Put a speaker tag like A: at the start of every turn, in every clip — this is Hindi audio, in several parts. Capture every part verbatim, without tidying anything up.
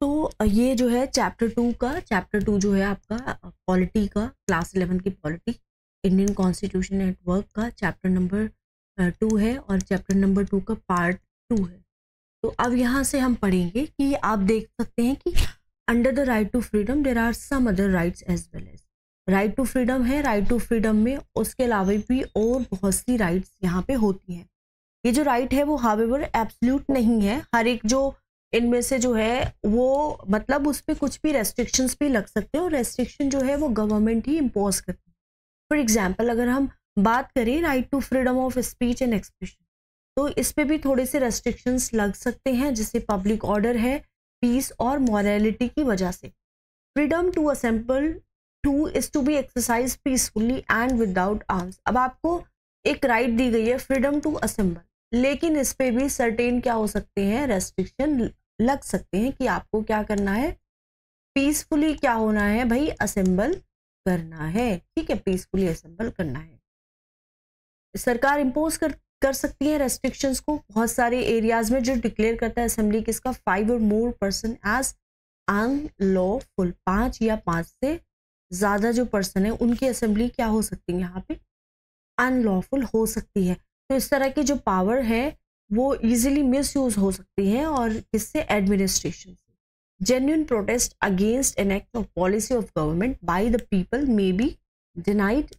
A: तो ये जो है चैप्टर टू का चैप्टर टू जो है आपका पॉलिटी का, क्लास इलेवन की polity, Indian constitution at work का चैप्टर नंबर टू है और चैप्टर नंबर टू का पार्ट टू है। तो अब यहाँ से हम पढ़ेंगे कि आप देख सकते हैं कि under the right to freedom there are some other rights as well as. Right to freedom है, राइट टू फ्रीडम में उसके अलावा भी और बहुत सी राइट्स यहाँ पे होती हैं। ये जो राइट है वो हावेवर एब्सोल्यूट नहीं है, हर एक जो इनमें से जो है वो मतलब उस पर कुछ भी रेस्ट्रिक्शंस भी लग सकते हैं और रेस्ट्रिक्शन जो है वो गवर्नमेंट ही इम्पोज करती है। फॉर एग्जांपल अगर हम बात करें right to freedom of speech and expression, तो इस पे भी थोड़े से रेस्ट्रिक्शंस लग सकते हैं, जैसे पब्लिक ऑर्डर है, पीस और मॉरलिटी की वजह से। Freedom to assemble too is to be exercise peacefully and without arms. अब आपको एक राइट दी गई है फ्रीडम टू असेंबल, लेकिन इस पे भी सर्टेन क्या हो सकते हैं, रेस्ट्रिक्शन लग सकते हैं कि आपको क्या करना है, पीसफुली क्या होना है भाई, असेंबल करना है। ठीक है, पीसफुली असेंबल करना है। सरकार इंपोज कर कर सकती है रेस्ट्रिक्शंस को बहुत सारे एरियाज में, जो डिक्लेयर करता है असेंबली किसका, फाइव और मोर पर्सन एज अनलॉफुल। पांच या पांच से ज्यादा जो पर्सन है उनकी असेंबली क्या हो सकती है, यहाँ पे अनलॉफुल हो सकती है। तो इस तरह की जो पावर है वो इजीली मिसयूज हो सकती है और किससे, एडमिनिस्ट्रेशन से। Genuine protest against an act of policy of government by the people may be denied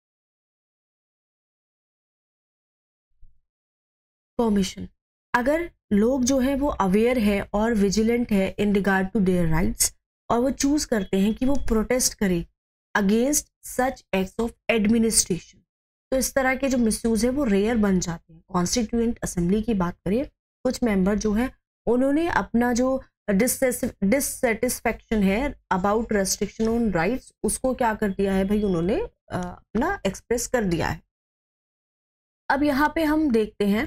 A: permission. अगर लोग जो है वो अवेयर है और विजिलेंट है in regard to their rights और वो चूज करते हैं कि वो प्रोटेस्ट करे against such acts of administration, तो इस तरह के जो मिसयूज है वो रेयर बन जाते हैं। कॉन्स्टिट्यूएंट असेंबली की बात करें, कुछ मेंबर जो है उन्होंने अपना जो डिससेटिस्फेक्शन है अबाउट रेस्ट्रिक्शन ऑन राइट्स उसको क्या कर दिया है भाई, उन्होंने अपना एक्सप्रेस कर दिया है। अब यहाँ पे हम देखते हैं,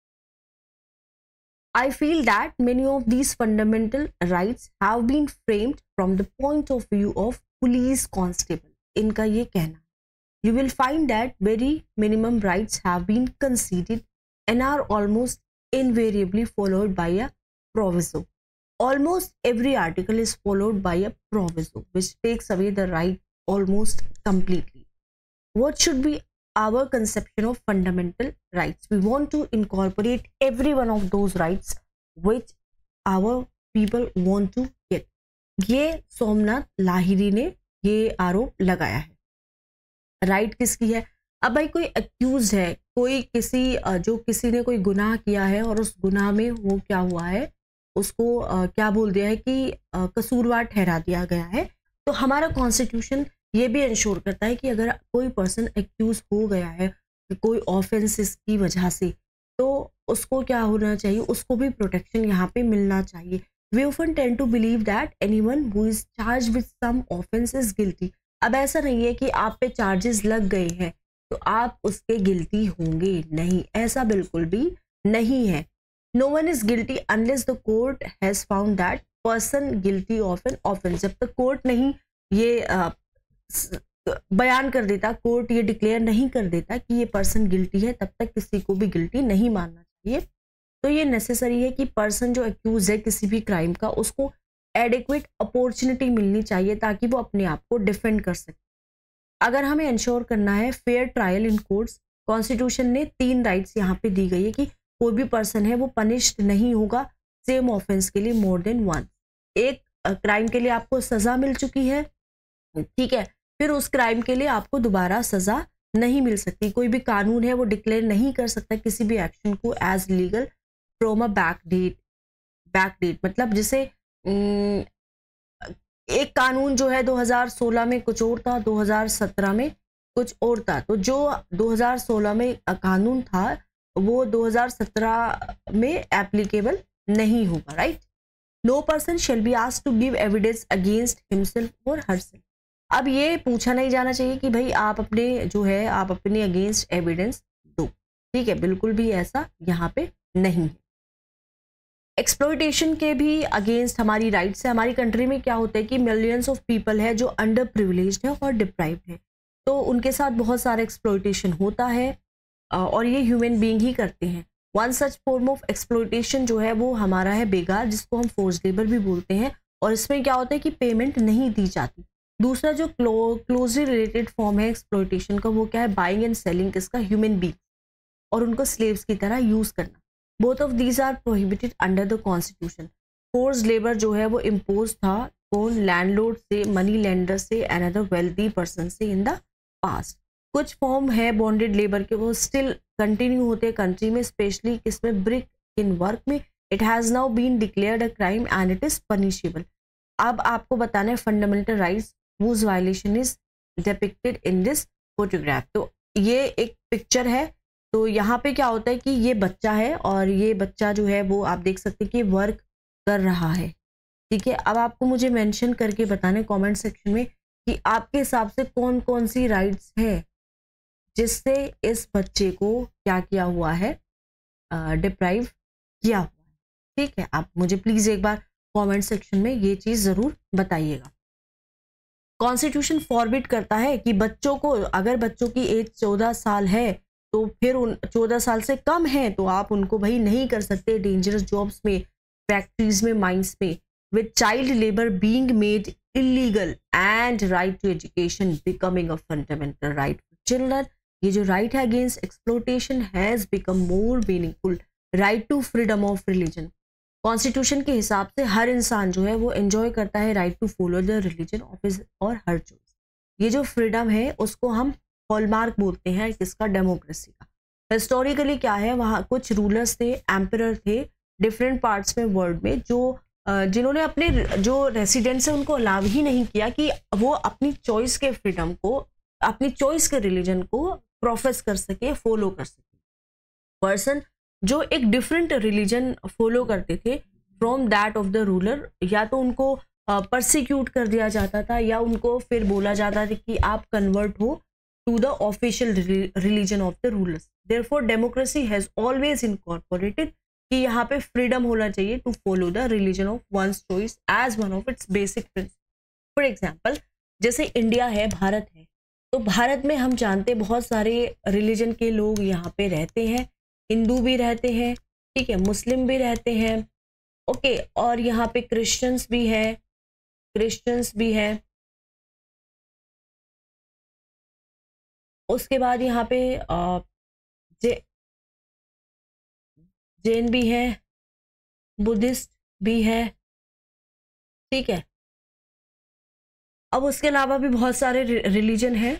A: I feel that many of these fundamental rights have been framed from the point of view of police constable. इनका ये कहना है, you will find that very minimum rights have been conceded and are almost invariably followed by a proviso. Almost every article is followed by a proviso which takes away the right almost completely. What should be our conception of fundamental rights? We want to incorporate every one of those rights which our people want to get. ये सोमनाथ लाहिरी ने ये आरोप लगाया है। राइट right किसकी है? अब भाई कोई अक्यूज है, कोई किसी जो किसी ने कोई गुनाह किया है और उस गुनाह में वो क्या हुआ है, उसको क्या बोल दिया है कि कसूरवार ठहरा दिया गया है। तो हमारा कॉन्स्टिट्यूशन ये भी इंश्योर करता है कि अगर कोई पर्सन एक्यूज हो गया है कोई ऑफेंसेस की वजह से, तो उसको क्या होना चाहिए, उसको भी प्रोटेक्शन यहाँ पे मिलना चाहिए। We often tend to believe that anyone who is charged with some offence is guilty. अब ऐसा नहीं है कि आप पे चार्जेस लग गए हैं तो आप उसके गिल्टी होंगे, नहीं, ऐसा बिल्कुल भी नहीं है। No one is guilty unless the court has found that person guilty of an offence. जब तक कोर्ट नहीं ये uh, बयान कर देता, कोर्ट ये डिक्लेयर नहीं कर देता कि ये पर्सन गिल्टी है, तब तक किसी को भी गिल्टी नहीं मानना चाहिए। तो ये नेसेसरी है कि पर्सन जो एक्यूज है किसी भी क्राइम का, उसको एडिक्वेट अपॉर्चुनिटी मिलनी चाहिए ताकि वो अपने आप को डिफेंड कर सके। अगर हमें इंश्योर करना है fair trial in courts, constitution ने तीन राइट्स यहाँ पे दी गई है कि कोई भी पर्सन है वो पनिश्ड नहीं होगा सेम ऑफेंस के लिए मोर देन वन। एक क्राइम के लिए आपको सजा मिल चुकी है, ठीक है, फिर उस क्राइम के लिए आपको दोबारा सजा नहीं मिल सकती। कोई भी कानून है वो डिक्लेयर नहीं कर सकता किसी भी एक्शन को as legal from a back date. Back date मतलब जैसे एक कानून जो है दो हज़ार सोलह में कुछ और था, दो हज़ार सत्रह में कुछ और था, तो जो दो हज़ार सोलह में कानून था वो दो हज़ार सत्रह में एप्लीकेबल नहीं होगा। Right, no person shall be asked to give evidence against himself और हरसेल्फ। अब ये पूछा नहीं जाना चाहिए कि भाई आप अपने जो है आप अपने अगेंस्ट एविडेंस दो, ठीक है, बिल्कुल भी ऐसा यहाँ पे नहीं है। एक्सप्लॉयटेशन के भी अगेंस्ट हमारी राइट्स है। हमारी कंट्री में क्या होता है कि मिलियंस ऑफ पीपल है जो अंडर प्रिविलेज्ड है और डिप्राइव्ड है, तो उनके साथ बहुत सारा एक्सप्लॉयटेशन होता है और ये ह्यूमन बीइंग ही करते हैं। One such form of exploitation जो है वो हमारा है बेगार, जिसको हम फोर्स लेबर भी बोलते हैं, और इसमें क्या होता है कि पेमेंट नहीं दी जाती। दूसरा जो क्लोजली रिलेटेड फॉर्म है एक्सप्लॉयटेशन का वो क्या है, बाइंग एंड सेलिंग किसका, ह्यूमन बींग, और उनको स्लेव्स की तरह यूज करना। Both of these are prohibited under the constitution. Force labour जो है वो इम्पोज था कौन, लैंडलॉर्ड से, मनी लेंडर से, एंड अदर वेल्दी पर्सन से इन द पास्ट। कुछ फॉर्म है बॉन्डेड लेबर के वो स्टिल कंटिन्यू होते हैं कंट्री में, स्पेशली किसमें, ब्रिक इन वर्क में। It has now been declared a crime and it is punishable. अब आपको बताना है fundamental rights whose violation is depicted in this photograph। तो ये एक पिक्चर है, तो यहाँ पे क्या होता है कि ये बच्चा है और ये बच्चा जो है वो आप देख सकते हैं कि वर्क कर रहा है, ठीक है। अब आपको मुझे मेंशन करके बताना कमेंट सेक्शन में कि आपके हिसाब से कौन कौन सी राइट्स है जिससे इस बच्चे को क्या किया हुआ है, डिप्राइव किया हुआ है, ठीक है। आप मुझे प्लीज एक बार कमेंट सेक्शन में ये चीज जरूर बताइएगा। कॉन्स्टिट्यूशन फॉरबिड करता है कि बच्चों को, अगर बच्चों की एज चौदह साल है तो फिर उन चौदह साल से कम है तो आप उनको भाई नहीं कर सकते डेंजरस जॉब्स में, फैक्ट्रीज में, माइंस में, with child labour being made illegal and right to education becoming a fundamental right for children. ये जो राइट है against exploitation has become more meaningful. Right to freedom of religion, constitution के हिसाब से हर इंसान जो है वो एंजॉय करता है right to follow the religion of his और हर चॉइस। ये जो फ्रीडम है उसको हम हॉलमार्क बोलते हैं किसका, डेमोक्रेसी का। हिस्टोरिकली क्या है, वहाँ कुछ रूलर्स थे, एम्परर थे डिफरेंट पार्ट्स में वर्ल्ड में, जो जिन्होंने अपने जो रेसिडेंट्स है उनको अलाउ ही नहीं किया कि वो अपनी चॉइस के फ्रीडम को, अपनी चॉइस के रिलीजन को प्रोफेस कर सके, फॉलो कर सके। पर्सन जो एक डिफरेंट रिलीजन फॉलो करते थे from that of the ruler, या तो उनको परसिक्यूट कर दिया जाता था या उनको फिर बोला जाता था कि आप कन्वर्ट हो to the official religion of the rulers. Therefore democracy has always incorporated कि यहाँ पे फ्रीडम होना चाहिए to follow the religion of one's choice as one of its basic principle. For example जैसे इंडिया है, भारत है, तो भारत में हम जानते हैं बहुत सारे रिलीजन के लोग यहाँ पे रहते हैं, हिंदू भी रहते हैं, ठीक है, मुस्लिम भी रहते हैं, ओके, और यहाँ पे क्रिश्चियंस भी है, क्रिश्चियंस भी है, उसके बाद यहाँ पे जे जैन भी है, बुद्धिस्ट भी है, ठीक है। अब उसके अलावा भी बहुत सारे रिलीजन हैं।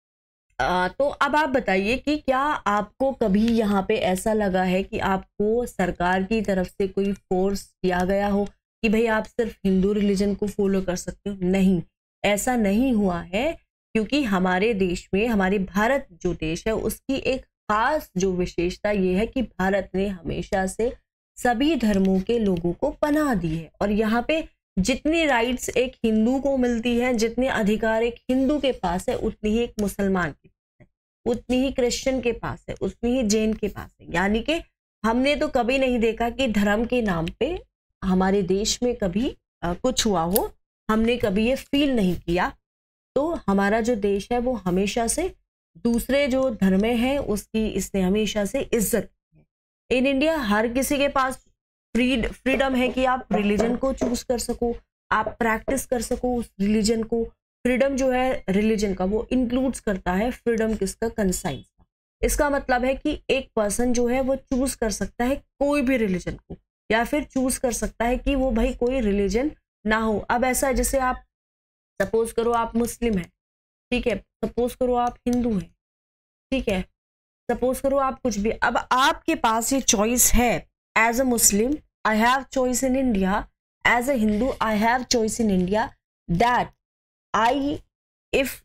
A: आ, तो अब आप बताइए कि क्या आपको कभी यहाँ पे ऐसा लगा है कि आपको सरकार की तरफ से कोई फोर्स किया गया हो कि भाई आप सिर्फ हिंदू रिलीजन को फॉलो कर सकते हो? नहीं, ऐसा नहीं हुआ है, क्योंकि हमारे देश में, हमारे भारत जो देश है उसकी एक खास जो विशेषता ये है कि भारत ने हमेशा से सभी धर्मों के लोगों को पनाह दी है, और यहाँ पे जितनी राइट्स एक हिंदू को मिलती है, जितने अधिकार एक हिंदू के पास है, उतनी ही एक मुसलमान के पास है, उतनी ही क्रिश्चियन के पास है, उतनी ही जैन के पास है। यानी कि हमने तो कभी नहीं देखा कि धर्म के नाम पे हमारे देश में कभी आ, कुछ हुआ हो, हमने कभी ये फील नहीं किया। तो हमारा जो देश है वो हमेशा से दूसरे जो धर्म हैं उसकी इसने हमेशा से इज्जत की है। इन इंडिया हर किसी के पास फ्रीड फ्रीडम है कि आप रिलीजन को चूज कर सको, आप प्रैक्टिस कर सको उस रिलीजन को। फ्रीडम जो है रिलीजन का वो इंक्लूड्स करता है फ्रीडम किसका, कंसाइंस का। इसका मतलब है कि एक पर्सन जो है वो चूज कर सकता है कोई भी रिलीजन को, या फिर चूज कर सकता है कि वो भाई कोई रिलीजन ना हो। अब ऐसा जैसे आप सपोज करो आप मुस्लिम हैं, ठीक है, सपोज करो आप हिंदू हैं, ठीक है, सपोज करो आप कुछ भी, अब आपके पास ये चॉइस है। As a Muslim I have choice in India, as a Hindu I have choice in India, that I if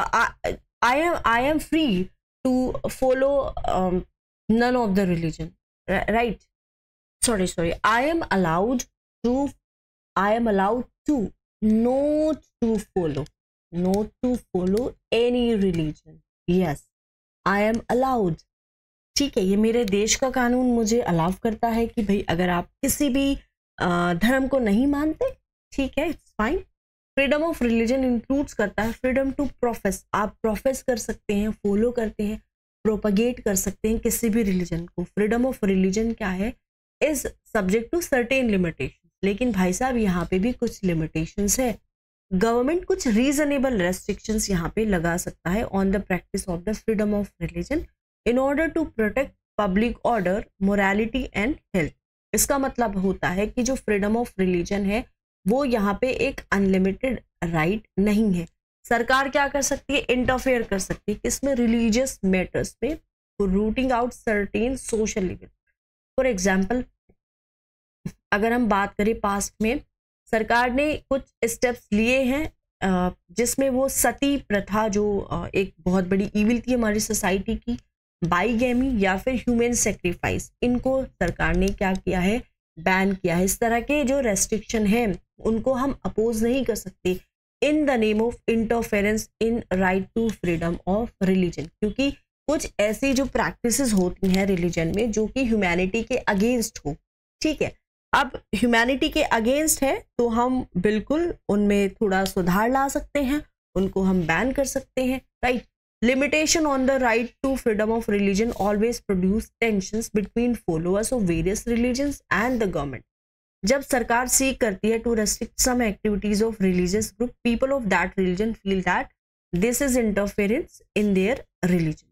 A: I am I am free to follow none of the religion, right? Sorry, sorry. I am allowed to, I am allowed to not to follow, not to follow any religion. Yes, I am allowed. ठीक है, ये मेरे देश का कानून मुझे अलाउ करता है कि भाई अगर आप किसी भी धर्म को नहीं मानते, ठीक है, it's fine. Freedom of religion includes करता है फ्रीडम टू प्रोफेस, आप प्रोफेस कर सकते हैं, फॉलो करते हैं, प्रोपगेट कर सकते हैं किसी भी रिलीजन को। फ्रीडम ऑफ रिलीजन क्या है, is subject to certain limitation. लेकिन भाई साहब यहाँ पे भी कुछ लिमिटेशंस है। गवर्नमेंट कुछ रीजनेबल रेस्ट्रिक्शंस यहाँ पे लगा सकता है on the practice of the freedom of religion in order to protect public order, morality and health. इसका मतलब होता है कि जो फ्रीडम ऑफ रिलीजन है वो यहाँ पे एक अनलिमिटेड राइट नहीं है। सरकार क्या कर सकती है, इंटरफेयर कर सकती है किसमें, रिलीजियस मैटर्स में, rooting out certain social evil. For example अगर हम बात करें पास्ट में, सरकार ने कुछ स्टेप्स लिए हैं जिसमें वो सती प्रथा जो एक बहुत बड़ी इविल थी हमारी सोसाइटी की, बाईगैमी या फिर ह्यूमन सेक्रीफाइस, इनको सरकार ने क्या किया है, बैन किया है। इस तरह के जो रेस्ट्रिक्शन है उनको हम अपोज नहीं कर सकते in the name of interference in right to freedom of religion, क्योंकि कुछ ऐसी जो प्रैक्टिसेस होती हैं रिलीजन में जो कि ह्यूमैनिटी के अगेंस्ट हो। ठीक है, अब ह्यूमैनिटी के अगेंस्ट है तो हम बिल्कुल उनमें थोड़ा सुधार ला सकते हैं, उनको हम बैन कर सकते हैं, right. Limitation on the right to freedom of religion always produce tensions between followers of various religions and the government. जब सरकार सीख करती है to restrict some activities of religious group, people of that religion feel that this is interference in their religion.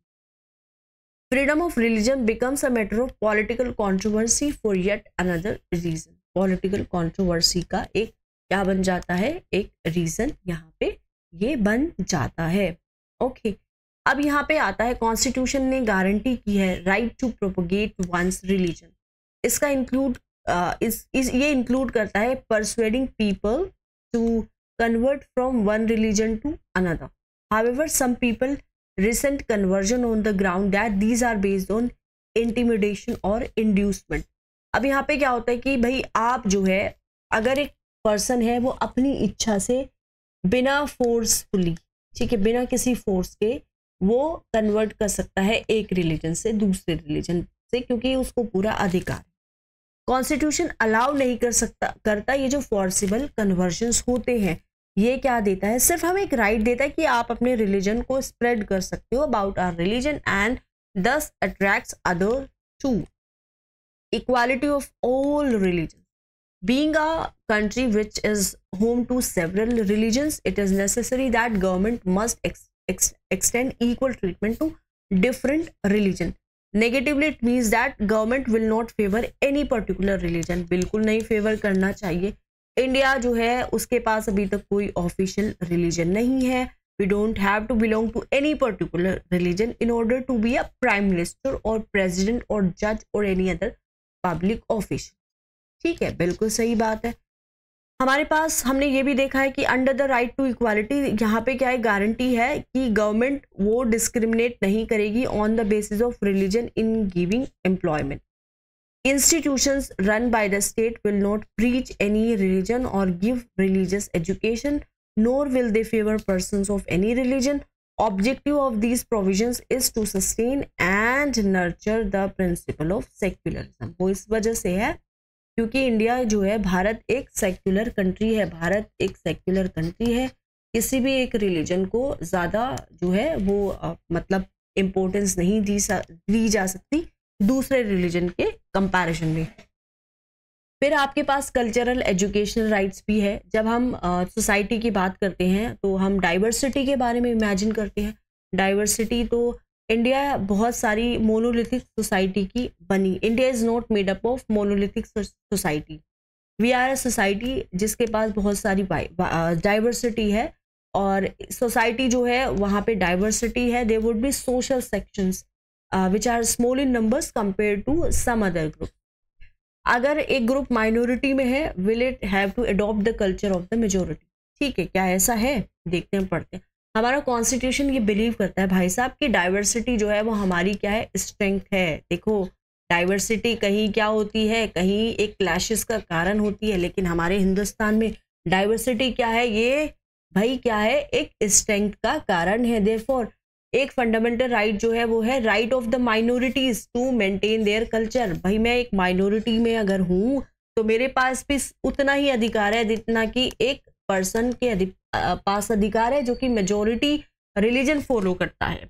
A: Freedom of religion becomes a matter of political controversy for yet another reason. Political controversy का एक क्या बन जाता है, एक reason यहाँ पे ये बन जाता है। Okay okay. अब यहाँ पे आता है कॉन्स्टिट्यूशन ने गारंटी की है right to propagate one's religion. इसका इंक्लूड इस, इस ये इंक्लूड करता है persuading people to convert from one religion to another. However some people resent conversion on the ground that these are based on intimidation और इंड्यूसमेंट। अब यहाँ पे क्या होता है कि भाई आप जो है, अगर एक पर्सन है वो अपनी इच्छा से बिना फोर्सफुली, ठीक है, बिना किसी फोर्स के वो कन्वर्ट कर सकता है एक रिलीजन से दूसरे रिलीजन से, क्योंकि उसको पूरा अधिकार। कॉन्स्टिट्यूशन अलाउ नहीं कर सकता करता ये जो फोर्सिबल कन्वर्जन्स होते हैं। ये क्या देता है, सिर्फ हमें एक राइट देता है कि आप अपने रिलीजन को स्प्रेड कर सकते हो about our religion and thus attracts other to. Equality of all religion. Being a country which is home to several religions, it is necessary that government must ex ex extend equal treatment to different religion. Negatively, it means that government will not favor any particular religion. बिल्कुल नहीं फेवर करना चाहिए। इंडिया जो है उसके पास अभी तक कोई ऑफिशियल रिलीजन नहीं है। We don't have to belong to any particular religion in order to be a prime minister or president or judge or any other public official. ठीक है, बिल्कुल सही बात है। हमारे पास हमने ये भी देखा है कि under the right to equality यहाँ पे क्या है, गारंटी है कि गवर्नमेंट वो डिस्क्रिमिनेट नहीं करेगी on the basis of religion in giving employment. Institutions run by the state will not preach any religion और give religious education, nor will they favour persons of any religion. Objective of these provisions is to sustain and nurture the principle of secularism. वो इस वजह से है क्योंकि इंडिया जो है, भारत एक सेक्युलर कंट्री है। भारत एक सेक्युलर कंट्री है, किसी भी एक रिलीजन को ज़्यादा जो है वो आ, मतलब इम्पोर्टेंस नहीं दी दी जा सकती दूसरे रिलीजन के कंपैरिजन में। फिर आपके पास कल्चरल एजुकेशनल राइट्स भी है। जब हम सोसाइटी की बात करते हैं तो हम डाइवर्सिटी के बारे में इमेजिन करते हैं। डाइवर्सिटी तो इंडिया बहुत सारी मोनोलिथिक सोसाइटी की बनी। India is not made up of monolithic society. We are a society जिसके पास बहुत सारी डाइवर्सिटी है, और सोसाइटी जो है वहाँ पे डाइवर्सिटी है। There would be social sections which are small in numbers compare to some other group. अगर एक ग्रुप माइनॉरिटी में है, will it have to adopt the culture of the majority. ठीक है, क्या ऐसा है? देखते हैं, पढ़ते हैं। हमारा कॉन्स्टिट्यूशन ये बिलीव करता है भाई साहब कि डाइवर्सिटी जो है वो हमारी क्या है, स्ट्रेंथ है। देखो, डाइवर्सिटी कहीं क्या होती है, कहीं एक क्लैशेस का कारण होती है, लेकिन हमारे हिंदुस्तान में डाइवर्सिटी क्या है, ये भाई क्या है, एक स्ट्रेंथ का कारण है। देयरफॉर एक फंडामेंटल राइट जो है वो है right of the minorities to maintain their culture. भाई मैं एक माइनॉरिटी में अगर हूँ तो मेरे पास भी उतना ही अधिकार है जितना कि एक पर्सन के अधिक पास अधिकार है जो कि मेजोरिटी रिलीजन फॉलो करता है।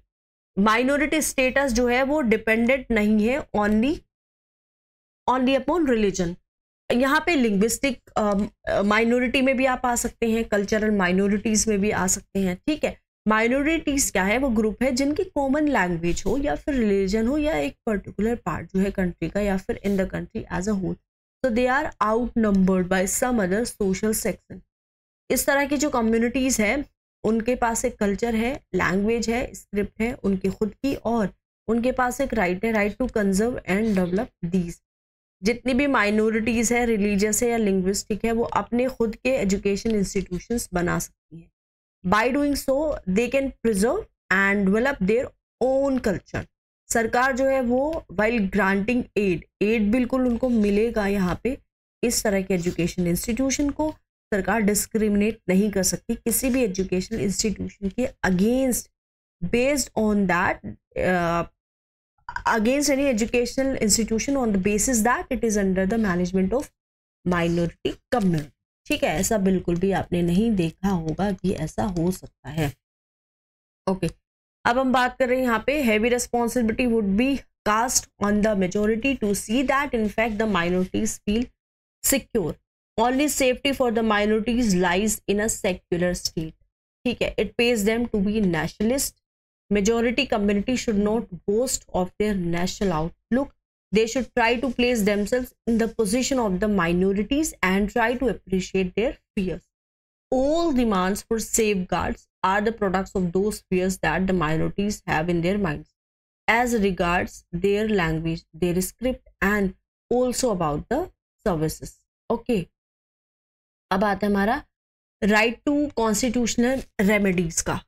A: माइनॉरिटी स्टेटस जो है वो डिपेंडेंट नहीं है ओनली ओनली अपॉन रिलीजन। यहाँ पे लिंग्विस्टिक माइनॉरिटी में भी आप आ सकते हैं, कल्चरल माइनॉरिटीज में भी आ सकते हैं, ठीक है। माइनॉरिटीज क्या है, वो ग्रुप है जिनकी कॉमन लैंग्वेज हो या फिर रिलीजन हो या एक पर्टिकुलर पार्ट जो है कंट्री का या फिर in the country as a whole, so they are outnumbered by some other social section। इस तरह की जो कम्युनिटीज है उनके पास एक कल्चर है, लैंग्वेज है, स्क्रिप्ट है उनकी खुद की, और उनके पास एक राइट है, right to conserve and develop these. जितनी भी माइनॉरिटीज है, रिलीजियस है या लिंग्विस्टिक है, वो अपने खुद के एजुकेशन इंस्टीट्यूशंस बना सकती हैं। By doing so they can preserve and develop their own culture. सरकार जो है वो वाइल ग्रांटिंग एड एड बिल्कुल उनको मिलेगा। यहाँ पे इस तरह के एजुकेशन इंस्टीट्यूशन को सरकार डिस्क्रिमिनेट नहीं कर सकती किसी भी एजुकेशन इंस्टीट्यूशन के against, based on that against any educational institution on the basis that it is under the management of minority community. ठीक है, ऐसा बिल्कुल भी आपने नहीं देखा होगा कि ऐसा हो सकता है। Okay okay. अब हम बात कर रहे हैं यहाँ पे heavy responsibility would be cast on the majority to see that in fact the minorities feel secure. Only safety for the minorities lies in a secular state. ठीक है, it pays them to be nationalist. Majority community should not boast of their national outlook. They should try to place themselves in the position of the minorities and try to appreciate their fears. All demands for safeguards are the products of those fears that the minorities have in their minds, as regards their language, their script, and also about the services. Okay. अब आता है हमारा right to constitutional remedies का।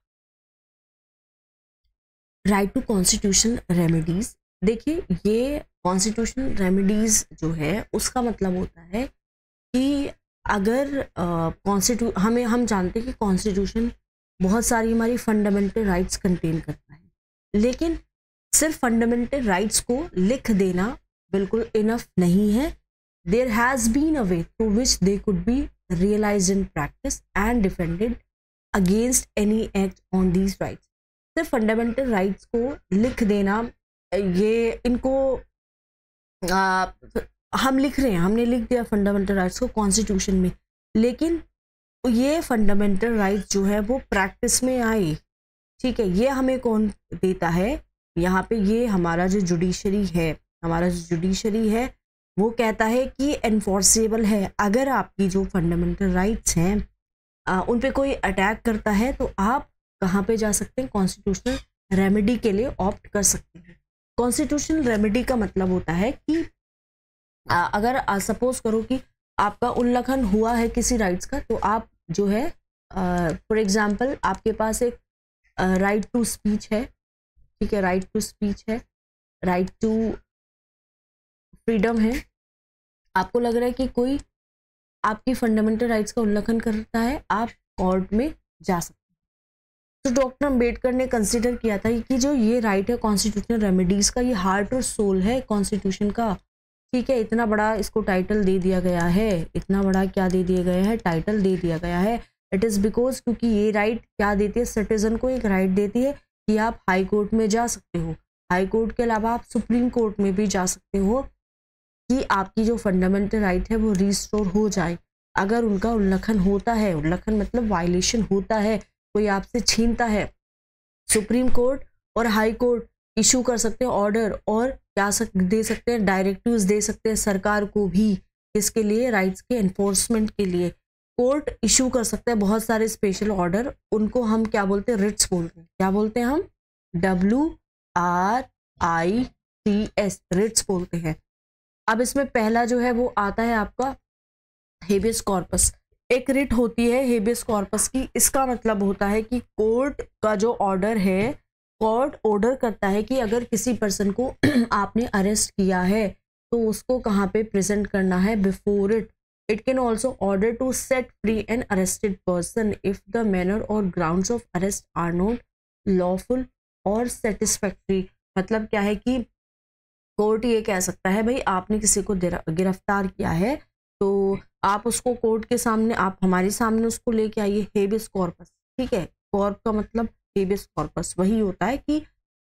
A: Right to constitution remedies. देखिए, ये कॉन्स्टिट्यूशनल रेमेडीज जो है उसका मतलब होता है कि अगर कॉन्स्टिट्यू uh, हमें हम जानते हैं कि कॉन्स्टिट्यूशन बहुत सारी हमारी फंडामेंटल राइट्स कंटेन करता है, लेकिन सिर्फ फंडामेंटल राइट्स को लिख देना बिल्कुल इनफ नहीं है। There has been a way through which they could be realised in practice and defended against any act on these rights. सिर्फ फंडामेंटल राइट्स को लिख देना, ये इनको आ, हम लिख रहे हैं, हमने लिख दिया फंडामेंटल राइट्स को कॉन्स्टिट्यूशन में, लेकिन ये फंडामेंटल राइट्स जो है वो प्रैक्टिस में आए। ठीक है, ये हमें कौन देता है? यहाँ पे ये हमारा जो जुडिशरी है, हमारा जो जुडिशरी है वो कहता है कि एनफोर्सेबल है। अगर आपकी जो फंडामेंटल राइट्स हैं आ, उन पे कोई अटैक करता है तो आप कहाँ पे जा सकते हैं? कॉन्स्टिट्यूशनल रेमेडी के लिए ऑप्ट कर सकते हैं। कॉन्स्टिट्यूशनल रेमेडी का मतलब होता है कि आ, अगर सपोज करो कि आपका उल्लंघन हुआ है किसी राइट्स का, तो आप जो है फॉर एग्जांपल आपके पास एक राइट टू स्पीच है, ठीक है, राइट टू स्पीच है, राइट टू फ्रीडम है। आपको लग रहा है कि कोई आपकी फंडामेंटल राइट्स का उल्लंघन करता है, आप कोर्ट में जा सकते हैं। तो डॉक्टर अम्बेडकर ने कंसिडर किया था कि जो ये राइट है कॉन्स्टिट्यूशनल रेमेडीज का, ये हार्ट और सोल है कॉन्स्टिट्यूशन का। ठीक है, इतना बड़ा इसको टाइटल दे दिया गया है, इतना बड़ा क्या दे दिया गया है? टाइटल दे दिया गया है। इट इज़ बिकॉज क्योंकि ये राइट क्या देती है? सिटीजन को एक राइट देती है कि आप हाई कोर्ट में जा सकते हो, हाई कोर्ट के अलावा आप सुप्रीम कोर्ट में भी जा सकते हो, कि आपकी जो फंडामेंटल राइट है वो रिस्टोर हो जाए। अगर उनका उल्लंघन होता है, उल्लंघन मतलब वायलेशन होता है, कोई आपसे छीनता है, सुप्रीम कोर्ट और हाई कोर्ट इशू कर सकते हैं ऑर्डर, और क्या सक, दे सकते हैं डायरेक्टिव्स दे सकते हैं सरकार को भी, इसके लिए राइट्स के एनफोर्समेंट के लिए कोर्ट इशू कर सकते हैं बहुत सारे स्पेशल ऑर्डर। उनको हम क्या बोलते हैं? रिट्स बोलते हैं। क्या बोलते हैं हम? W R I T S, writs बोलते हैं। अब इसमें पहला जो है वो आता है आपका हेबियस कॉर्पस। एक रिट होती है हेबियस कॉर्पस की। इसका मतलब होता है कि कोर्ट का जो ऑर्डर है, कोर्ट ऑर्डर करता है कि अगर किसी पर्सन को आपने अरेस्ट किया है तो उसको कहाँ पे प्रेजेंट करना है? Before it. It can also order to set free an arrested person if the manner or grounds of arrest are not lawful or satisfactory. मतलब क्या है कि कोर्ट ये कह सकता है, भाई आपने किसी को गिरफ्तार किया है तो आप उसको कोर्ट के सामने, आप हमारे सामने उसको लेके आइए, हेबियस कॉर्पस। ठीक है, कॉर्प का मतलब हेबियस कॉर्पस वही होता है कि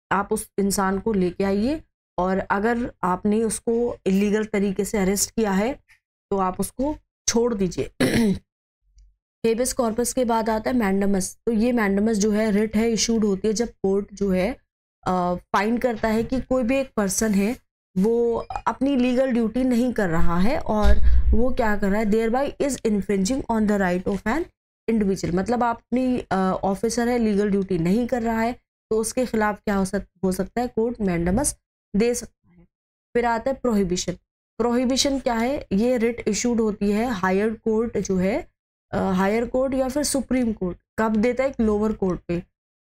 A: आप उस इंसान को लेके आइए, और अगर आपने उसको इलीगल तरीके से अरेस्ट किया है तो आप उसको छोड़ दीजिए। हेबियस कॉर्पस के बाद आता है मैंडमस। तो ये मैंडमस जो है रिट है, इशूड होती है जब कोर्ट जो है फाइंड करता है कि कोई भी एक पर्सन है वो अपनी लीगल ड्यूटी नहीं कर रहा है और वो क्या कर रहा है, thereby is infringing on the right of an individual. मतलब आप अपनी ऑफिसर है, लीगल ड्यूटी नहीं कर रहा है, तो उसके खिलाफ क्या हो, सक, हो सकता है, कोर्ट मैंडमस दे सकता है। फिर आता है प्रोहिबिशन। प्रोहिबिशन क्या है, ये रिट इशूड होती है हायर कोर्ट जो है, हायर uh, कोर्ट या फिर सुप्रीम कोर्ट कब देता है, एक लोअर कोर्ट पे।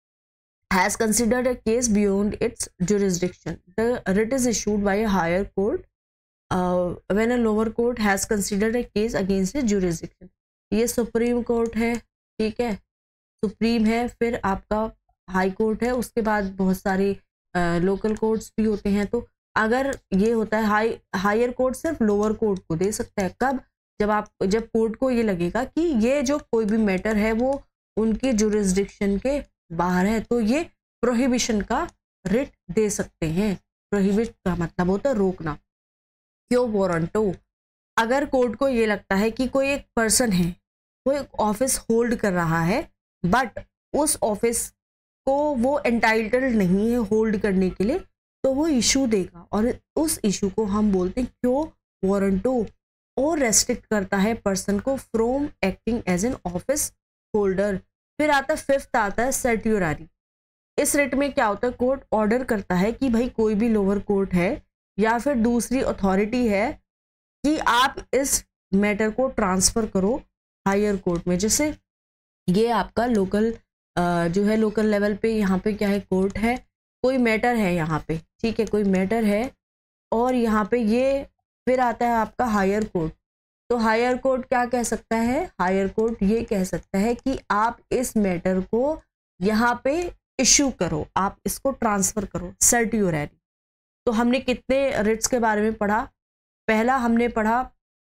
A: Has considered a case beyond its jurisdiction, the writ is issued by a higher court when a lower court has considered a case against its jurisdiction. ये सुप्रीम कोर्ट है, ठीक है, सुप्रीम है, फिर आपका हाई कोर्ट है, उसके बाद बहुत सारे लोकल uh, कोर्ट्स भी होते हैं। तो अगर ये होता है हाई हायर कोर्ट सिर्फ लोअर कोर्ट को दे सकता है, कब, जब आप जब कोर्ट को ये लगेगा कि ये जो कोई भी मैटर है वो उनके जुरिस्डिक्शन के बाहर है, तो ये प्रोहिबिशन का रिट दे सकते हैं। प्रोहिबिट का मतलब होता है रोकना। क्यों वारंटो, अगर कोर्ट को ये लगता है कि कोई एक पर्सन है वो एक ऑफिस होल्ड कर रहा है बट उस ऑफिस को वो एंटाइटल्ड नहीं है होल्ड करने के लिए, तो वो इशू देगा और उस इशू को हम बोलते हैं क्यों वारंटो, और रेस्ट्रिक्ट करता है पर्सन को from acting as an office holder. फिर आता है फिफ्थ आता है सर्ट्यूरारी। इस रिट में क्या होता है, कोर्ट ऑर्डर करता है कि भाई कोई भी लोअर कोर्ट है या फिर दूसरी अथॉरिटी है कि आप इस मैटर को ट्रांसफर करो हायर कोर्ट में। जैसे ये आपका लोकल जो है, लोकल लेवल पे यहाँ पे क्या है, कोर्ट है, कोई मैटर है यहाँ पे, ठीक है, कोई मैटर है और यहाँ पे ये, फिर आता है आपका हायर कोर्ट। तो हायर कोर्ट क्या कह सकता है, हायर कोर्ट ये कह सकता है कि आप इस मैटर को यहाँ पे इशू करो, आप इसको ट्रांसफर करो, सर्ट्यूररी। तो हमने कितने रिट्स के बारे में पढ़ा, पहला हमने पढ़ा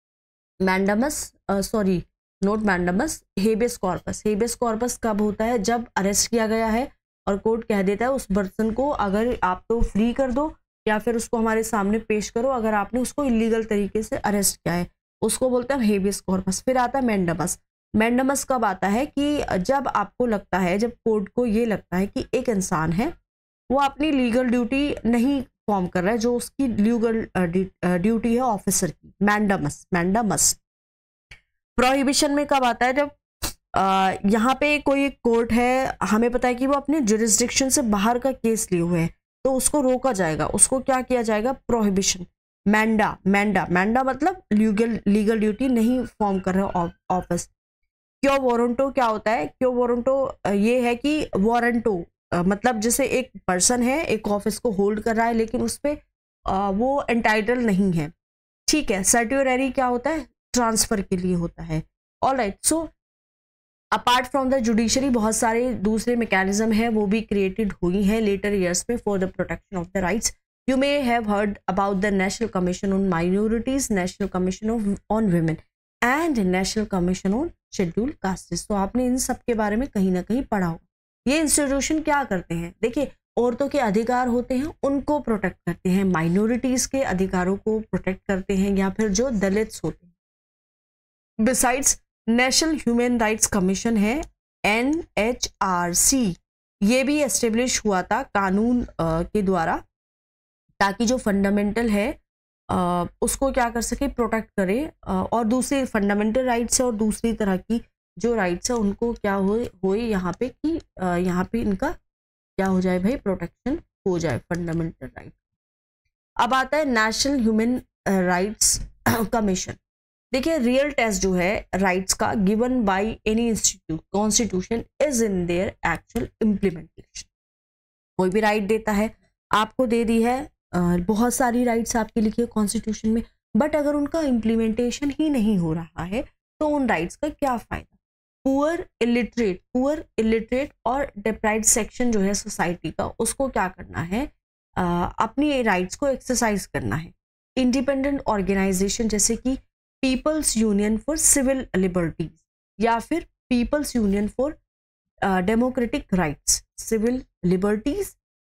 A: mandamus, sorry not mandamus, habeas corpus. Habeas corpus कब होता है, जब अरेस्ट किया गया है और कोर्ट कह देता है उस पर्सन को अगर आप तो फ्री कर दो या फिर उसको हमारे सामने पेश करो अगर आपने उसको इलीगल तरीके से अरेस्ट किया है, उसको बोलते हैं हेबियस कॉर्पस। फिर आता है मैंडमस। मैंडमस कब आता है कि जब आपको लगता है, जब कोर्ट को ये लगता है कि एक इंसान है वो अपनी लीगल ड्यूटी नहीं फॉर्म कर रहा है, जो उसकी लीगल ड्यूटी है ऑफिसर की, मैंडमस मैंडमस। प्रोहिबिशन में कब आता है, जब आ, यहाँ पे कोई एक कोर्ट है, हमें पता है कि वो अपने जुरिस्डिक्शन से बाहर का केस लिए हुए हैं, तो उसको रोका जाएगा, उसको क्या किया जाएगा, प्रोहिबिशन। मैंडा मैंडा मैंडा मतलब लीगल लीगल ड्यूटी नहीं फॉर्म कर रहे ऑफिस। क्यों वारंटो क्या होता है, क्यों वारंटो ये है कि वारंटो मतलब जैसे एक पर्सन है एक ऑफिस को होल्ड कर रहा है लेकिन उस पर वो एंटाइटल नहीं है, ठीक है। सर्ट्यूररी क्या होता है, ट्रांसफर के लिए होता है। Alright, so apart from the judiciary बहुत सारे दूसरे मैकेनिज्म है वो भी क्रिएटेड हुई हैं लेटर ईयर्स में for the protection of the rights. You may have heard about the National Commission on Minorities, National Commission of, on Women and National Commission on Scheduled Castes। तो आपने इन सब के बारे में कहीं ना कहीं पढ़ा होगा। ये इंस्टीट्यूशन क्या करते हैं, देखिए औरतों के अधिकार होते हैं उनको प्रोटेक्ट करते हैं, माइनॉरिटीज के अधिकारों को प्रोटेक्ट करते हैं, या फिर जो दलित्स होते हैं। Besides national human rights commission है एन एच आर सी, ये भी एस्टेब्लिश हुआ था कानून uh, के द्वारा, ताकि जो फंडामेंटल है आ, उसको क्या कर सके, प्रोटेक्ट करे, आ, और दूसरी फंडामेंटल राइट्स है और दूसरी तरह की जो राइट्स है उनको क्या हो होए यहाँ पे कि आ, यहाँ पे इनका क्या हो जाए भाई, प्रोटेक्शन हो जाए फंडामेंटल राइट। अब आता है नेशनल ह्यूमन राइट्स कमीशन। देखिए रियल टेस्ट जो है राइट्स का given by any institute constitution is in their actual implementation. कोई भी राइट देता है, आपको दे दी है Uh, बहुत सारी राइट्स आपकी लिखी है कॉन्स्टिट्यूशन में, बट अगर उनका इम्प्लीमेंटेशन ही नहीं हो रहा है तो उन राइट्स का क्या फायदा। पुअर इलिटरेट पुअर इलिटरेट और डिप्राइव्ड सेक्शन जो है सोसाइटी का, उसको क्या करना है, uh, अपनी राइट्स को एक्सरसाइज करना है। इंडिपेंडेंट ऑर्गेनाइजेशन जैसे कि people's union for civil liberties या फिर people's union for democratic rights, civil liberties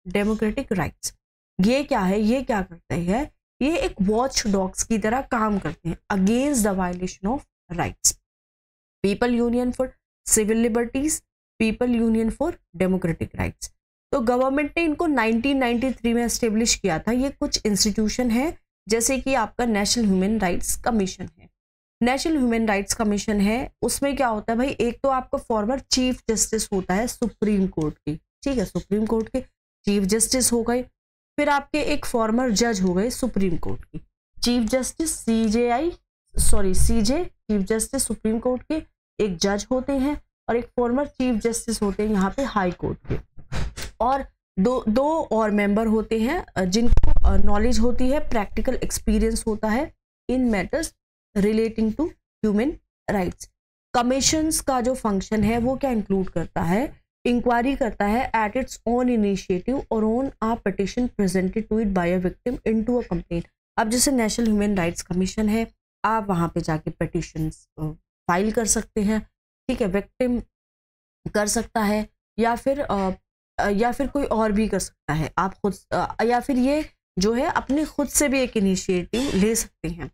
A: democratic rights. ये क्या है, ये क्या करते हैं, ये एक वॉच डॉग्स की तरह काम करते हैं against the violation of rights. People union for civil liberties, people union for democratic rights. तो गवर्नमेंट ने इनको नाइनटीन नाइंटी थ्री में एस्टेब्लिश किया था। ये कुछ इंस्टीट्यूशन है जैसे कि आपका नेशनल ह्यूमन राइट्स कमीशन है। नेशनल ह्यूमन राइट्स कमीशन है, उसमें क्या होता है भाई, एक तो आपका फॉर्मर चीफ जस्टिस होता है सुप्रीम कोर्ट की, ठीक है, सुप्रीम कोर्ट के चीफ जस्टिस हो गए। फिर आपके एक फॉर्मर जज हो गए सुप्रीम कोर्ट की, chief justice CJI sorry CJ chief justice supreme court के एक जज होते हैं, और एक फॉर्मर चीफ जस्टिस होते हैं यहाँ पे हाई कोर्ट के, और दो दो और मेंबर होते हैं जिनको नॉलेज होती है, प्रैक्टिकल एक्सपीरियंस होता है in matters relating to human rights. Commissions का जो फंक्शन है वो क्या इंक्लूड करता है, इंक्वायरी करता है एट इट्स ओन इनिशिएटिव और on a petition presented to it by a victim into a complaint. अब जैसे नेशनल ह्यूमन राइट्स कमीशन है, आप वहां पे जाके पिटिशंस फाइल कर सकते हैं, ठीक है, विक्टिम कर सकता है या फिर आ, या फिर कोई और भी कर सकता है, आप खुद आ, या फिर ये जो है अपने खुद से भी एक इनिशिएटिव ले सकते हैं।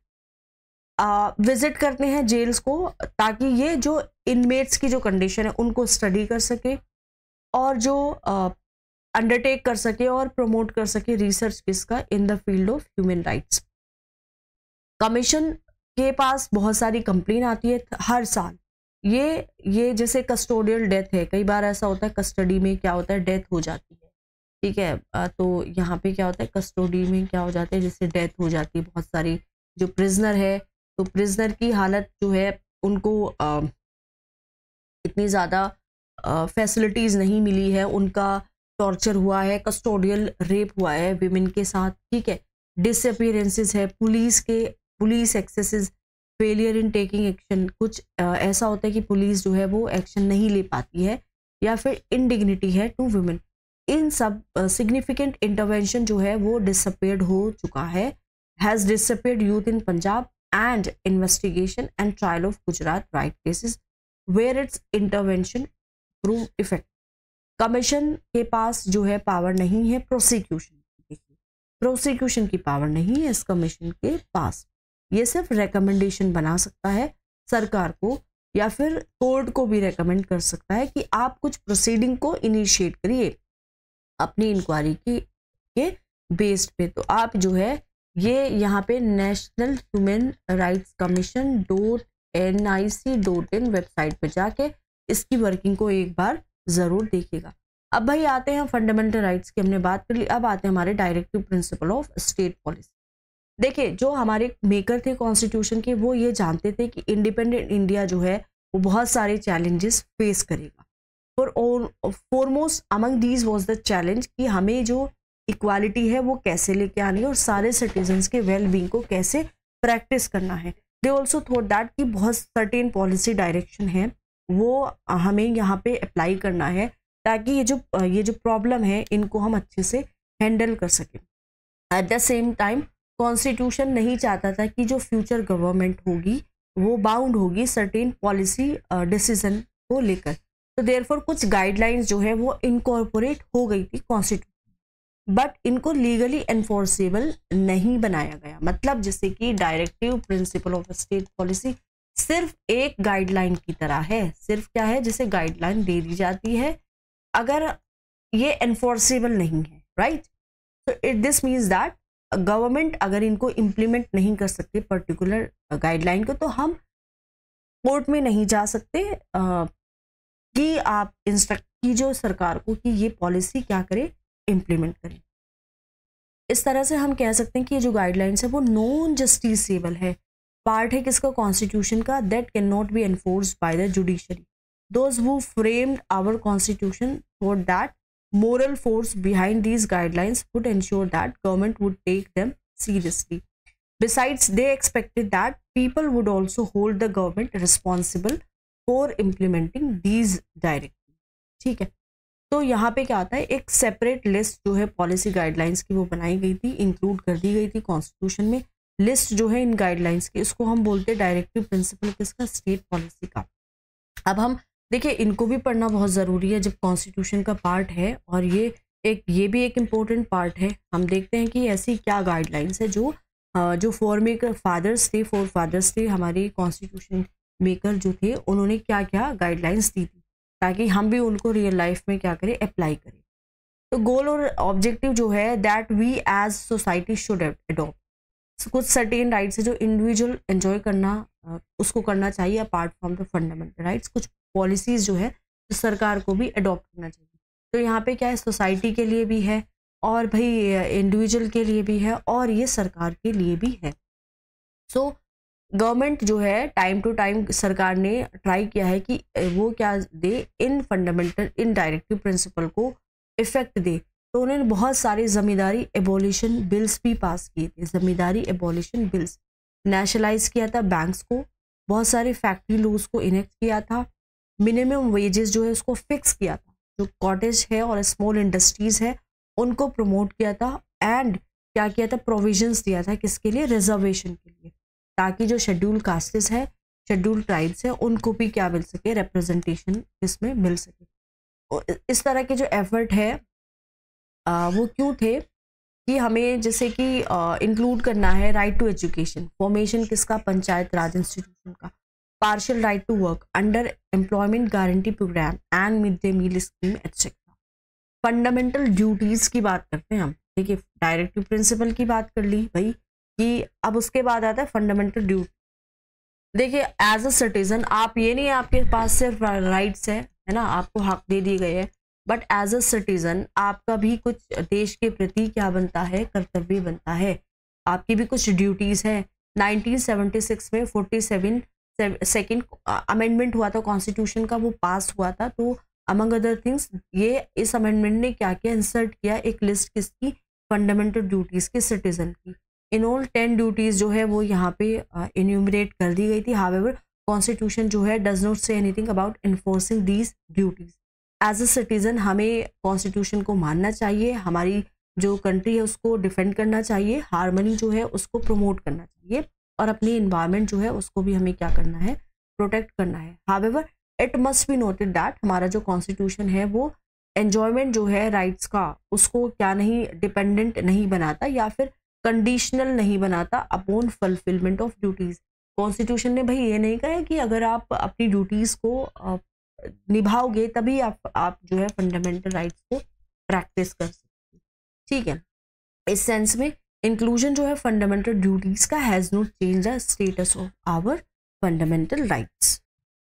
A: विजिट करते हैं जेल्स को ताकि ये जो इनमेट्स की जो कंडीशन है उनको स्टडी कर सके और जो अंडरटेक कर सके और प्रमोट कर सके रिसर्च किसका, in the field of human rights. Commission के पास बहुत सारी कंप्लेन आती है हर साल। ये ये जैसे कस्टोडियल डेथ है, कई बार ऐसा होता है कस्टडी में क्या होता है, डेथ हो जाती है, ठीक है, तो यहाँ पे क्या होता है कस्टडी में क्या हो जाता है, जैसे डेथ हो जाती है बहुत सारी, जो प्रिजनर है तो प्रिजनर की हालत जो है उनको आ, इतनी ज़्यादा फैसिलिटीज़ नहीं मिली है, उनका टॉर्चर हुआ है, कस्टोडियल रेप हुआ है विमेन के साथ, ठीक है, डिसअपीयरेंसेस है, पुलिस के police excesses, failure in taking action, कुछ आ, ऐसा होता है कि पुलिस जो है वो एक्शन नहीं ले पाती है, या फिर इनडिग्निटी है टू वुमेन। इन सब सिग्निफिकेंट इंटरवेंशन जो है वो डिसअपीयर्ड हो चुका है, has disappeared youth in Punjab and investigation and trial of Gujarat right cases where its intervention proved effective. Commission के पास जो है पावर नहीं है प्रोसिक्यूशन की, प्रोसिक्यूशन की पावर नहीं है इस कमीशन के पास। ये सिर्फ रिकमेंडेशन बना सकता है सरकार को, या फिर कोर्ट को भी रेकमेंड कर सकता है कि आप कुछ प्रोसीडिंग को इनिशिएट करिए अपनी इंक्वायरी की के बेस्ड पे। तो आप जो है ये यहाँ पे national human rights commission dot N I C dot in website पे जाके इसकी वर्किंग को एक बार ज़रूर देखिएगा। अब भाई आते हैं फंडामेंटल राइट्स की, हमने बात कर ली, अब आते हैं हमारे directive principle of state policy. देखिए जो हमारे मेकर थे कॉन्स्टिट्यूशन के, वो ये जानते थे कि इंडिपेंडेंट इंडिया जो है वो बहुत सारे चैलेंजेस फेस करेगा। For foremost among these was the challenge कि हमें जो इक्वालिटी है वो कैसे लेके आनी है और सारे सिटीजन्स के वेल बींग को कैसे प्रैक्टिस करना है। दे ऑल्सो थॉट दैट कि बहुत सर्टेन पॉलिसी डायरेक्शन है वो हमें यहाँ पे अप्लाई करना है ताकि ये जो ये जो प्रॉब्लम है इनको हम अच्छे से हैंडल कर सकें। At the same time constitution नहीं चाहता था कि जो फ्यूचर गवर्नमेंट होगी वो बाउंड होगी सर्टेन पॉलिसी डिसीजन को लेकर, तो देयरफॉर कुछ गाइडलाइंस जो है वो इनकॉर्पोरेट हो गई थी कॉन्स्टिट्यूशन, बट इनको लीगली एनफोर्सेबल नहीं बनाया गया। मतलब जैसे कि directive principle of state policy सिर्फ एक गाइडलाइन की तरह है, सिर्फ क्या है, जैसे गाइडलाइन दे दी जाती है, अगर ये एनफोर्सेबल नहीं है, राइट, तो it this means that government अगर इनको इम्प्लीमेंट नहीं कर सकते पर्टिकुलर गाइडलाइन को, तो हम कोर्ट में नहीं जा सकते आ, कि आप इंस्ट्रक्ट कीजिए सरकार को कि ये पॉलिसी क्या करे, इम्प्लीमेंट करें। इस तरह से हम कह सकते हैं कि ये जो गाइडलाइंस है वो नॉन जस्टिसेबल है, पार्ट है किसका, कॉन्स्टिट्यूशन का, that can not be enforced by the judiciary. Those who framed our constitution thought that moral force behind these guidelines would ensure that government would take them seriously. Besides, they expected that people would also hold the government responsible for implementing these directives. ठीक है, तो यहाँ पे क्या आता है, एक सेपरेट लिस्ट जो है पॉलिसी गाइडलाइंस की वो बनाई गई थी, इंक्लूड कर दी गई थी कॉन्स्टिट्यूशन में। लिस्ट जो है इन गाइडलाइंस की, इसको हम बोलते हैं डायरेक्टिव प्रिंसिपल किसका, स्टेट पॉलिसी का। अब हम देखिए इनको भी पढ़ना बहुत ज़रूरी है जब कॉन्स्टिट्यूशन का पार्ट है और ये एक ये भी एक इम्पोर्टेंट पार्ट है। हम देखते हैं कि ऐसी क्या गाइडलाइंस है जो अ, जो फोर मेकर फादर्स थे फोर फादर्स थे हमारे कॉन्स्टिट्यूशन मेकर जो थे, उन्होंने क्या क्या गाइडलाइंस दी थी ताकि हम भी उनको रियल लाइफ में क्या करें, अप्लाई करें। तो गोल और ऑब्जेक्टिव जो है that we as society should adopt. कुछ सर्टेन राइट्स है जो इंडिविजुअल एंजॉय करना अ, उसको करना चाहिए apart from the fundamental rights. कुछ पॉलिसीज जो है जो सरकार को भी अडॉप्ट करना चाहिए। तो यहाँ पे क्या है, सोसाइटी के लिए भी है और भाई इंडिविजुअल के लिए भी है और ये सरकार के लिए भी है। सो गवर्नमेंट जो है टाइम टू टाइम सरकार ने ट्राई किया है कि वो क्या दे, in fundamental in directive principle को इफेक्ट दे। तो उन्होंने बहुत सारे जमींदारी एबोलिशन बिल्स भी पास किए थे। जमींदारी एबोलिशन बिल्स, नेशनलाइज किया था बैंक्स को, बहुत सारे फैक्ट्री लॉज को इनेक्ट किया था, मिनिमम वेजेस जो है उसको फिक्स किया था, जो कॉटेज है और स्मॉल इंडस्ट्रीज है उनको प्रमोट किया था, एंड क्या किया था, प्रोविजंस दिया था किसके लिए, रिजर्वेशन के लिए, ताकि जो शेड्यूल कास्टेस है, शेड्यूल ट्राइब्स है, उनको भी क्या मिल सके, रिप्रेजेंटेशन इसमें मिल सके। इस तरह के जो एफर्ट है आ, वो क्यों थे कि हमें जैसे कि इंक्लूड करना है राइट टू एजुकेशन, फॉर्मेशन किसका, पंचायत राज इंस्टीट्यूशन का, partial right to work under employment guarantee programme and mid day meal scheme etcetera. Fundamental duties की बात करते हैं हम, देखिए डायरेक्टिव प्रिंसिपल की बात कर ली भाई कि अब उसके बाद आता है फंडामेंटल ड्यूटी। देखिए एज अ सिटीजन आप, ये नहीं है आपके पास सिर्फ राइट्स है है ना, आपको हक दे दिए गए हैं, बट एज अ सिटीजन आपका भी कुछ देश के प्रति क्या बनता है, कर्तव्य बनता है, आपकी भी कुछ ड्यूटीज है। नाइनटीन सेवेंटी सिक्स में फोर्टी सेवन सेकेंड अमेंडमेंट हुआ था कॉन्स्टिट्यूशन का, वो पास हुआ था। तो अमंग अदर थिंग्स ये इस अमेंडमेंट ने क्या किया, इंसर्ट किया एक लिस्ट किसकी, फंडामेंटल ड्यूटीज की सिटीजन की। इन ऑल टेन ड्यूटीज जो है वो यहाँ पे इन्यूमरेट कर दी गई थी। हाउएवर कॉन्स्टिट्यूशन जो है does not say anything about enforcing these duties. As a citizen हमें कॉन्स्टिट्यूशन को मानना चाहिए, हमारी जो कंट्री है उसको डिफेंड करना चाहिए, हार्मनी जो है उसको प्रमोट करना चाहिए, और अपनी इन्वायरमेंट जो है उसको भी हमें क्या करना है, प्रोटेक्ट करना है। However it must be noted that हमारा जो कॉन्स्टिट्यूशन है वो एन्जॉयमेंट जो है राइट्स का उसको क्या नहीं, डिपेंडेंट नहीं बनाता या फिर कंडीशनल नहीं बनाता upon fulfilment of duties. Constitution ने भाई ये नहीं कहा है कि अगर आप अपनी ड्यूटीज को निभाओगे तभी आप आप जो है फंडामेंटल राइट्स को प्रैक्टिस कर सकते, ठीक है। इस सेंस में इंक्लूजन जो है फंडामेंटल ड्यूटीज का has not change the status of our fundamental rights.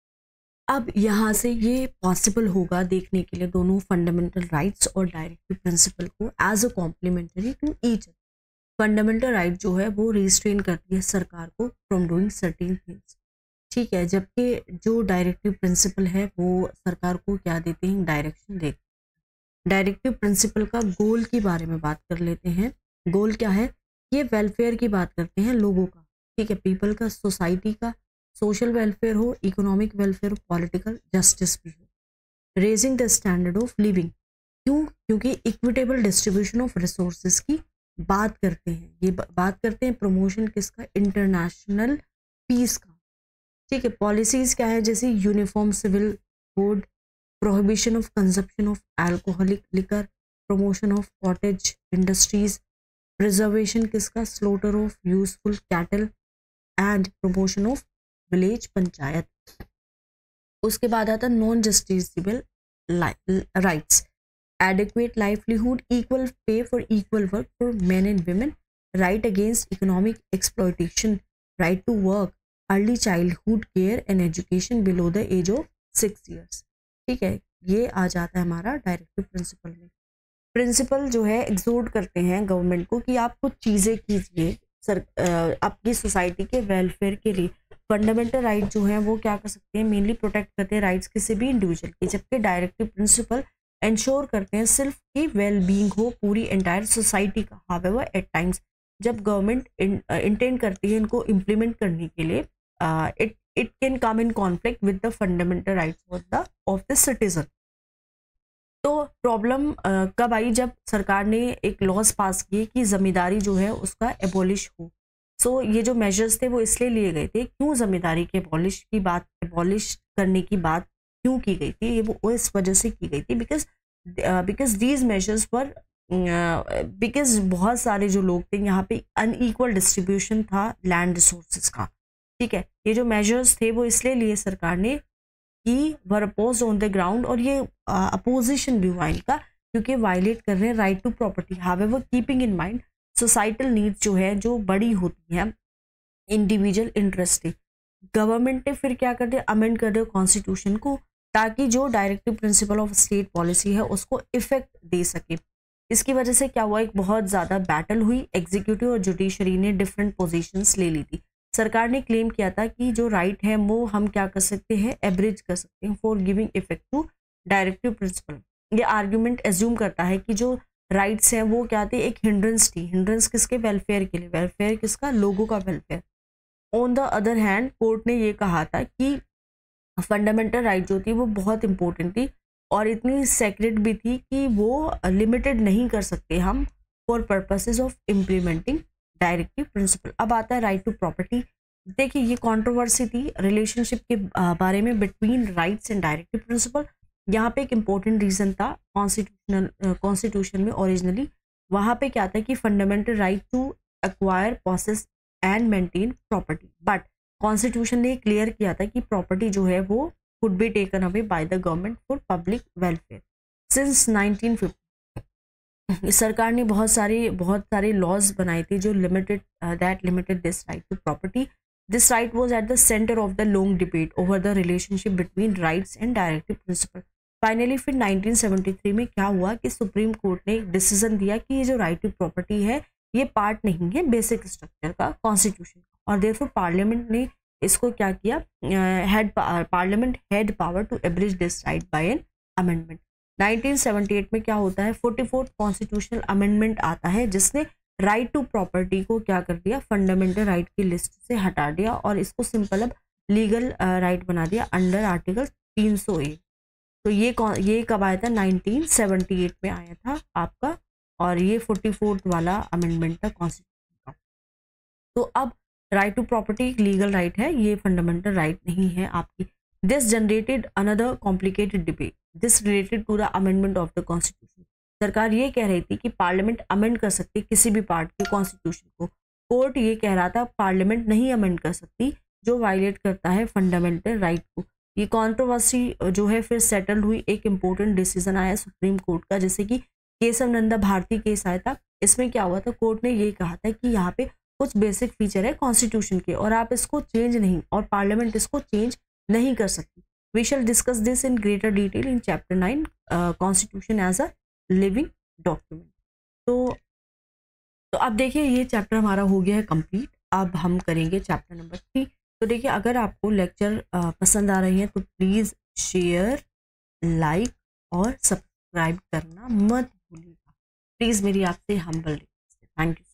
A: अब यहाँ से ये पॉसिबल होगा देखने के लिए दोनों फंडामेंटल राइट्स और डायरेक्टिव प्रिंसिपल को as a complementary to each. Fundamental right जो है वो रिस्ट्रेन करती है सरकार को फ्रॉम डूइंग सर्टेन थिंग्स, ठीक है, जबकि जो डायरेक्टिव प्रिंसिपल है वो सरकार को क्या देते हैं, डायरेक्शन देते हैं। डायरेक्टिव प्रिंसिपल का गोल के बारे में बात कर लेते हैं। गोल क्या है, ये वेलफेयर की बात करते हैं लोगों का, ठीक है, पीपल का, सोसाइटी का, सोशल वेलफेयर हो, इकोनॉमिक वेलफेयर हो, पॉलिटिकल जस्टिस भी हो, raising the standard of living. क्यों, क्योंकि इक्विटेबल डिस्ट्रीब्यूशन ऑफ रिसोर्सेज की बात करते हैं, ये बात करते हैं प्रमोशन किसका, इंटरनेशनल पीस का, ठीक है। पॉलिसीज क्या है, जैसे uniform civil code, prohibition of consumption of alcoholic liquor, promotion of cottage industries, preservation किसका, slaughter of useful cattle and promotion of village panchayat. उसके बाद आता non justiciable rights, adequate livelihood, equal pay for equal work for men and women, right against economic exploitation, right to work, early childhood care and education below the age of six years, ठीक है। ये आ जाता है हमारा डायरेक्टिव प्रिंसिपल में। प्रिंसिपल जो है एग्जोर्ट करते हैं गवर्नमेंट को कि आप कुछ चीज़ें कीजिए सर आपकी सोसाइटी के वेलफेयर के लिए। फंडामेंटल राइट जो है वो क्या कर सकते हैं, मेनली प्रोटेक्ट करते हैं राइट्स किसी भी इंडिविजुअल की, जबकि डायरेक्टिव प्रिंसिपल इंश्योर करते हैं सिर्फ की वेल बीइंग हो पूरी एंटायर सोसाइटी का। हाउएवर एट टाइम्स जब गवर्नमेंट इंटेंड करती है इनको इम्प्लीमेंट करने के लिए, it it can come in conflict with the fundamental rights of the of the citizen. तो प्रॉब्लम uh, कब आई, जब सरकार ने एक लॉज पास किए कि जमींदारी जो है उसका एबॉलिश हो। सो so, ये जो मेजर्स थे वो इसलिए लिए गए थे, क्यों जमींदारी के एबॉलिश की बात, एबॉलिश करने की बात क्यों की गई थी, ये वो इस वजह से की गई थी बिकॉज बिकॉज दीज मेजर्स पर बिकॉज बहुत सारे जो लोग थे यहाँ पे अनइक्वल डिस्ट्रीब्यूशन था लैंड रिसोर्सेज का, ठीक है। ये जो मेजर्स थे वो इसलिए लिए सरकार ने कि were opposed on the ground, और ये अपोजिशन भी हुआ इनका क्योंकि वायलेट कर रहे हैं right to property. However keeping in mind societal needs जो है जो बड़ी होती हैं इंडिविजुअल इंटरेस्ट, गवर्नमेंट ने फिर क्या कर दिया, अमेंड कर दिया कॉन्स्टिट्यूशन को ताकि जो directive principle of state policy है उसको इफेक्ट दे सके। इसकी वजह से क्या हुआ, एक बहुत ज़्यादा बैटल हुई, एग्जीक्यूटिव और जुडिशरी ने डिफरेंट पोजीशंस ले ली थी। सरकार ने क्लेम किया था कि जो राइट है वो हम क्या कर सकते हैं, एब्रिज कर सकते हैं for giving effect to directive principle. ये आर्ग्यूमेंट एज्यूम करता है कि जो राइट्स हैं वो क्या थे, एक हिंड्रेंस थी। हिंड्रेंस किसके, वेलफेयर के लिए। वेलफेयर किसका, लोगों का welfare. On the other hand court ने ये कहा था कि फंडामेंटल राइट जो थी वो बहुत इंपॉर्टेंट थी और इतनी सेक्रेट भी थी कि वो लिमिटेड नहीं कर सकते हम for purposes of implementing directive principle. अब आता है राइट टू प्रॉपर्टी। देखिए ये कंट्रोवर्सी थी रिलेशनशिप के बारे में between rights and directive principle. यहाँ पे एक इम्पोर्टेंट रीजन था कॉन्स्टिट्यूशनल कॉन्स्टिट्यूशन में ओरिजिनली, वहाँ पे क्या था कि fundamental right to acquire, possess and maintain property, but constitution ने क्लियर किया था कि प्रॉपर्टी जो है वो could be taken away by the government for public welfare. Since nineteen fifty सरकार ने बहुत सारे बहुत सारे लॉज बनाए थे जो limited that limited this right to property. This right was at the centre of the long debate over the relationship between rights and directive principle. Finally फिर नाइनटीन सेवेंटी थ्री में क्या हुआ कि सुप्रीम कोर्ट ने एक डिसीजन दिया कि ये जो राइट टू प्रॉपर्टी है ये पार्ट नहीं है बेसिक स्ट्रक्चर का कॉन्स्टिट्यूशन का, और देयरफॉर पार्लियामेंट ने इसको क्या किया, held parliament had power to abridge this right by an amendment. Nineteen seventy eight में क्या होता है, फोर्टी फोर्थ कॉन्स्टिट्यूशनल अमेंडमेंट आता है जिसने राइट टू प्रॉपर्टी को क्या कर दिया, फंडामेंटल राइट की लिस्ट से हटा दिया और इसको सिंपल अब लीगल राइट बना दिया अंडर आर्टिकल तीन सौ ए। तो ये ये कब आया था, नाइनटीन सेवेंटी एट में आया था आपका, और ये फोर्टी फोर्थ वाला अमेंडमेंट था कॉन्स्टिट्यूशन का। तो अब राइट टू प्रॉपर्टी एक लीगल राइट है, ये फंडामेंटल राइट नहीं है आपकी। This generated another complicated debate this related to the amendment of the constitution. सरकार ये कह रही थी कि पार्लियामेंट अमेंड कर सकती किसी भी पार्ट के कॉन्स्टिट्यूशन को, कोर्ट ये कह रहा था पार्लियामेंट नहीं अमेंड कर सकती जो वायलेट करता है फंडामेंटल राइट को। ये कंट्रोवर्सी जो है फिर सेटल हुई, एक इम्पोर्टेंट डिसीजन आया सुप्रीम कोर्ट का, जैसे कि केशव नंदा भारती केस आया था। इसमें क्या हुआ था, कोर्ट ने ये कहा था कि यहाँ पे कुछ बेसिक फीचर है कॉन्स्टिट्यूशन के और आप इसको चेंज नहीं, और पार्लियामेंट इसको चेंज नहीं कर सकती। We shall discuss this in greater detail in chapter nine constitution as a living document. तो तो अब देखिए ये चैप्टर हमारा हो गया है कंप्लीट। अब हम करेंगे चैप्टर नंबर थ्री। तो देखिए अगर आपको लेक्चर पसंद आ रही है तो प्लीज़ शेयर, लाइक और सब्सक्राइब करना मत भूलिएगा। प्लीज़ मेरी आपसे हम्बल रिक्वेस्ट है। Thank you.